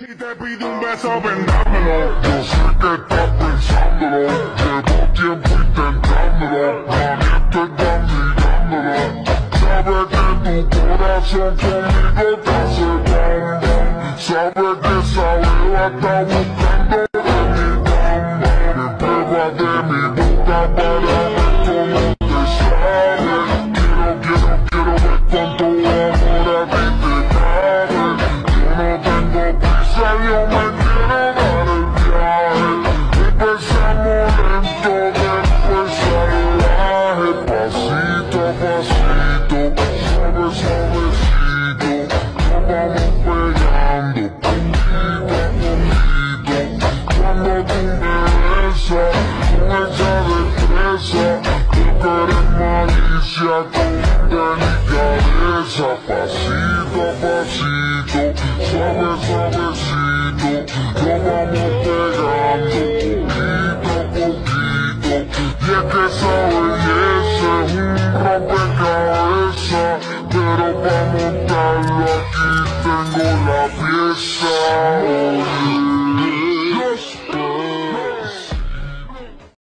Si te pido un beso, vendámelo. Yo sé que estás pensándolo. Llevo tiempo intentándolo. Mami, estoy mirándolo. Sabes que tu corazón conmigo te hace bam bam. Sabes que esa beba está buscando de mi bam bam. Prueba de mi boca para ver cómo te sabe. Quiero ver cuánto amor a ti te cabe. Yo no tengo prisa, yo me quiero dar el viaje. Empezamos lento, después salvaje. Pasito a pasito, suave suavecito. Nos vamos pegando poquito a poquito. Cuando tú me besas con esa destreza, tú eres malicia con delicadeza. Pasito a pasito, suave suave.